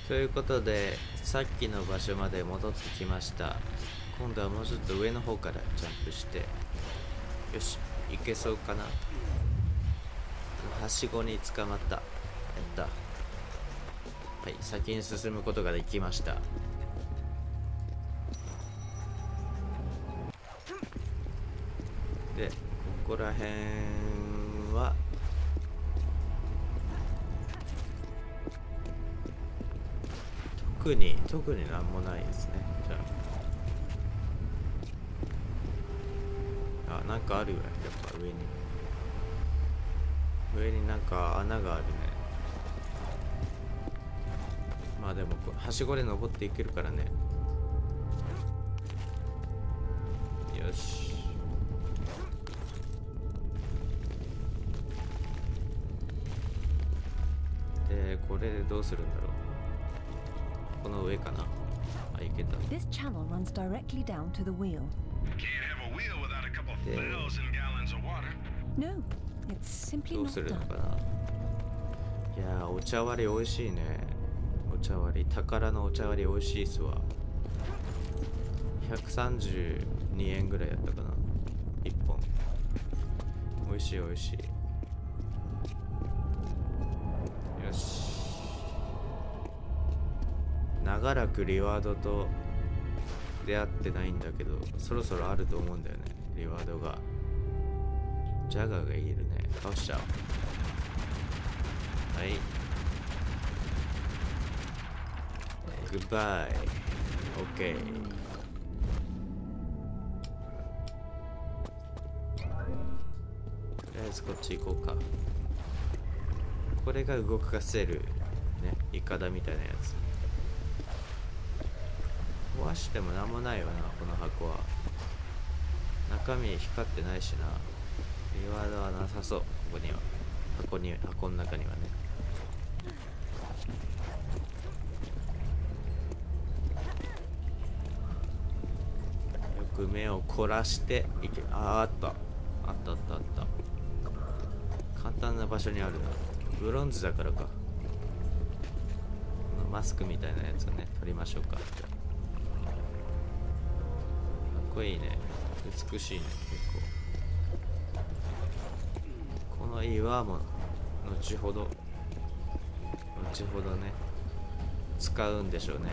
ということで、さっきの場所まで戻ってきました。今度はもうちょっと上の方からジャンプして、よし、行けそうかな。はしごに捕まった。やった。はい、先に進むことができました。で、ここら辺は特になんもないですね。じゃあ、なんかあるよ、やっぱ上になんか穴があるね。まあでもはしごで登っていけるからね。よし。で、これでどうするんだろう。この上かな。あ、いけた。 This channel runs directly down to the wheel. Can't have a wheel without a couple thousand gallons of water. No, it's simply どう not するの done. かな。いやー、お茶割り美味しいね。お茶割り、宝のお茶割り美味しいっすわ。132円ぐらいやったかな、1本。美味しい美味しい。よし、長らくリワードと出会ってないんだけど、そろそろあると思うんだよね、リワードが。ジャガーがいるね。倒しちゃおう。はい、グッバイ。オッケー。とりあえずこっち行こうか。これが動かせるね、イカダみたいなやつ。壊してもなんもないよな、この箱は。中身光ってないしな。リワードはなさそう、ここには。箱の中にはね。よく目を凝らしていけ。あった。簡単な場所にあるな。ブロンズだからか。このマスクみたいなやつをね、取りましょうか。かっこいいね。美しいね、結構。この岩も後ほどね、使うんでしょうね、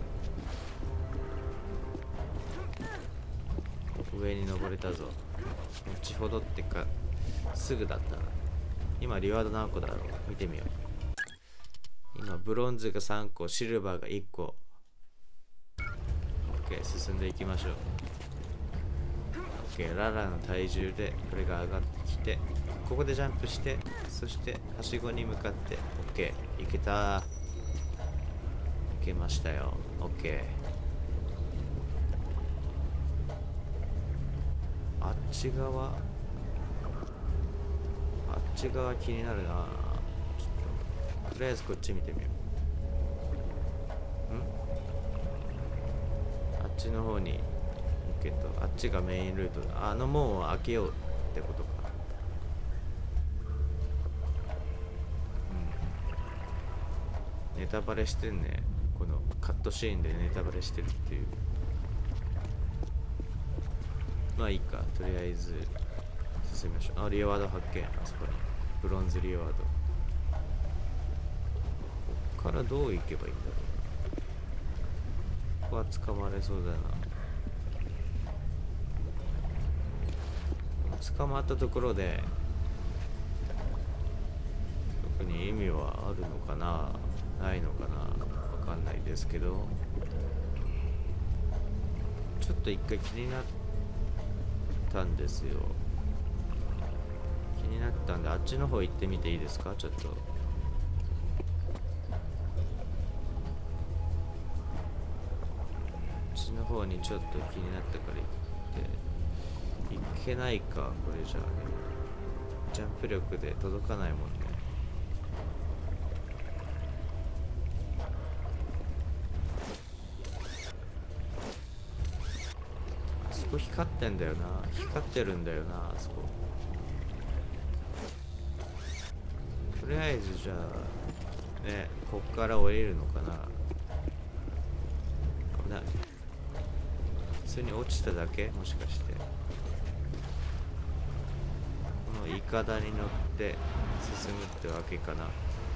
多分。上に登れたぞ。後ほどってか、すぐだったな。今リワード何個だろう、見てみよう。今ブロンズが3個、シルバーが1個。 OK、 進んでいきましょう。 OK、 ララの体重でこれが上がってきて、ここでジャンプして、そしてはしごに向かって OK、 いけた。いけましたよ。 OK。 あっち側気になるな。ちょっととりあえずこっち見てみよう。あっちの方に行けと。あっちがメインルートだ。あの門を開けようってことか。ネタバレしてんね。このカットシーンでネタバレしてるっていう。まあいいか、とりあえず進みましょう。あ、リワード発見。あそこにブロンズリワード。こっからどう行けばいいんだろうな。ここは捕まれそうだな。捕まったところで特に意味はあるのかな、ないのかな、わかんないですけど、ちょっと一回気になったんですよ。気になったんで、あっちの方行ってみていいですか。ちょっとあっちの方にちょっと気になったから行って。いけないか、これじゃあね。ジャンプ力で届かないもんね。あそこ光ってんだよな。光ってるんだよな、あそこ。とりあえずじゃあね、こっから降りるのかな。 普通に落ちただけ、もしかして。このイカダに乗って進むってわけかな。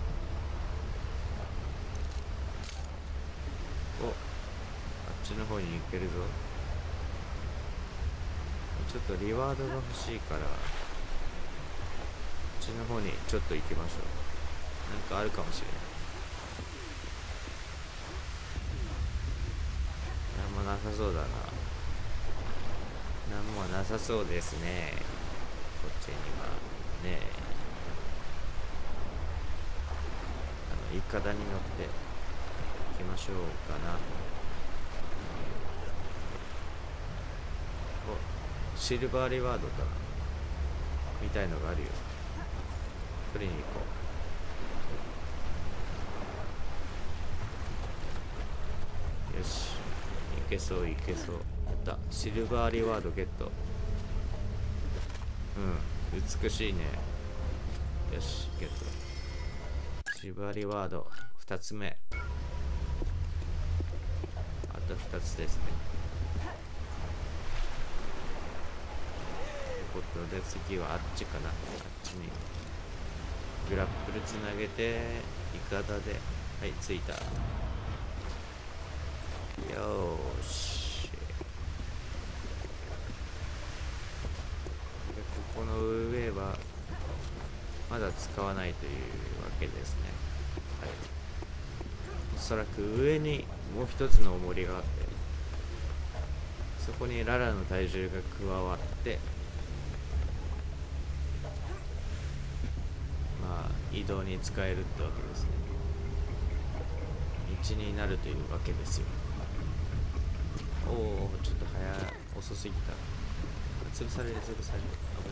お、あっちの方に行けるぞ。ちょっとリワードが欲しいから、こっちの方にちょっと行きましょう。なんかあるかもしれない。なんもなさそうだな。なんもなさそうですね。こっちにはね。イカダに乗って行きましょうかな。お、シルバーリワードかなみたいのがあるよ。取りに行こう。よし、いけそういけそう。やった、シルバーリワードゲット。うん、美しいね。よし、ゲット。シルバーリワード2つ目。あと2つですね。ということで次はあっちかな。あっちにグラップルつなげてイカダで、はい、着いた。よーし。でここの上はまだ使わないというわけですね。はい、おそらく上にもう一つの重りがあって、そこにララの体重が加わって、まあ移動に使えるってわけですね。道になるというわけですよ。おお、ちょっと遅すぎた。潰される潰される。危